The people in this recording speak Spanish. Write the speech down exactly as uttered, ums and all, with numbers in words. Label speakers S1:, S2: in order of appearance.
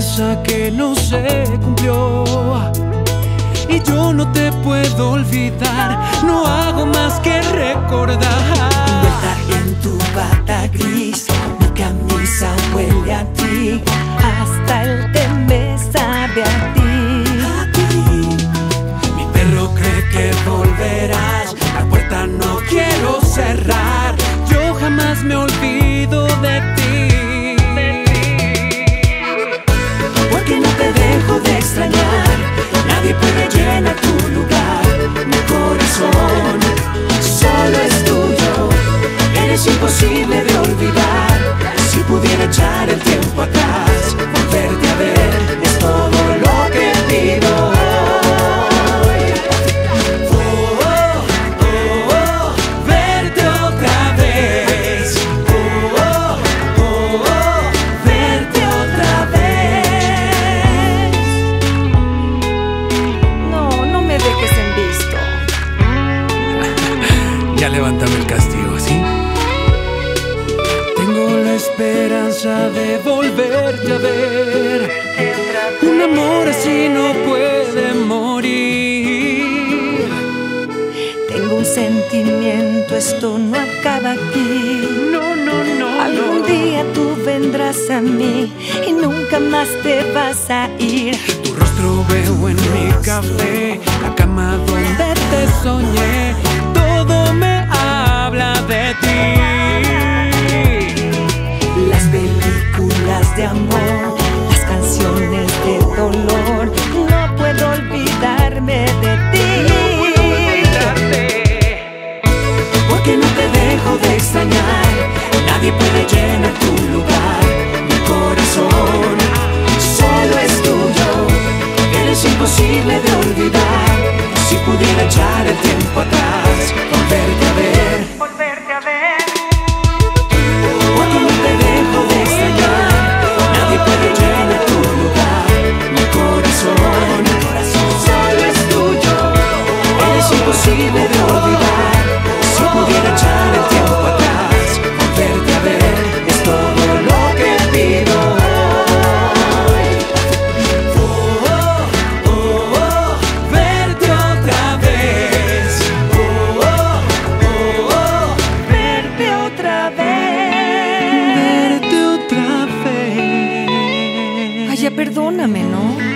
S1: promesa que no se cumplió. Y yo no te puedo olvidar, no hago más que recordar.
S2: Envuelta en tu bata gris, mi camisa huele a ti, hasta el té me sabe a ti.
S1: A ti. Mi perro cree que volverás, la puerta no quiero cerrar. Yo jamás me olvido de ti, de ti.
S2: Porque no te dejo de extrañar, nadie puede llenar tu lugar. Mi corazón solo es tuyo, eres imposible de olvidar. Si pudiera echar el tiempo atrás, volverte a ver es todo lo que pido.
S1: Oh, oh, oh, oh, verte otra vez. Oh, oh, oh, oh,
S2: Verte otra vez. No, no me dejes en visto.
S1: ya levántame el castigo, ¿sí? Tengo la esperanza de volverte a ver. Un amor así no puede morir.
S2: Tengo un sentimiento, esto no acaba aquí.
S1: No, no, no.
S2: Algún
S1: no.
S2: día tú vendrás a mí y nunca más te vas a ir.
S1: Tu rostro veo en mi café, la cama donde te soñé. Todo me habla de ti.
S2: Las películas de amor, las canciones de dolor, no puedo olvidarme de ti.
S1: No puedo olvidarte.
S2: Porque no te dejo de extrañar, nadie puede llenar tu lugar. Mi corazón solo es tuyo, eres imposible de olvidar. Si pudiera echar el tiempo atrás, volverte a ver, volverte a ver. Porque no te dejo de extrañar, nadie puede llenar tu lugar. Mi corazón solo es tuyo, eres imposible de olvidar. Si pudiera echar el tiempo atrás, volverte a ver es todo lo que pido.
S1: Oh, oh, oh, oh, verte otra vez. Oh, oh, oh, oh,
S2: Verte otra vez.
S1: verte otra vez.
S2: Ay, ya perdóname, ¿no?